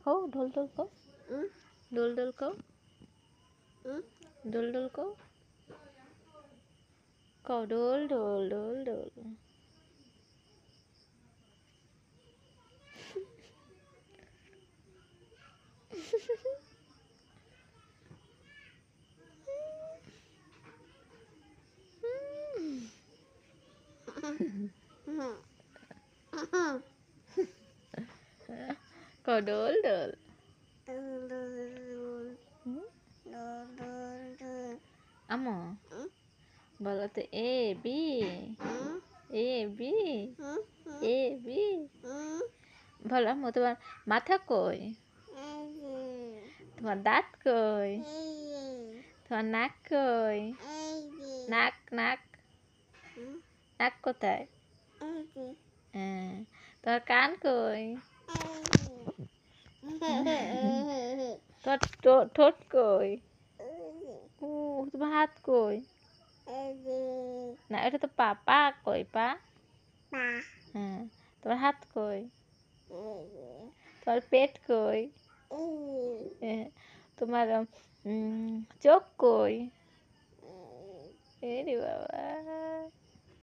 কও ঢোল ঢোল কও ঢোল ঢোল কও ঢোল ঢোল কও কও ঢোল ঢোল ঢোল ঢোল কও ঢোল ঢোল আম্মু বলো তো A B A B A B বলো আম্মু তোমার মাথা কই তোমার দাঁত কই তোমার নাক কই নাক নাক নাক কোথায় হ্যাঁ তোমার কান কই তোমার ঠোঁট কই তোমার হাত কই না এটা তো পা পা কই পা হ্যাঁ তোমার হাত কই তোমার পেট কই তোমার চোখ কই এরে বাবা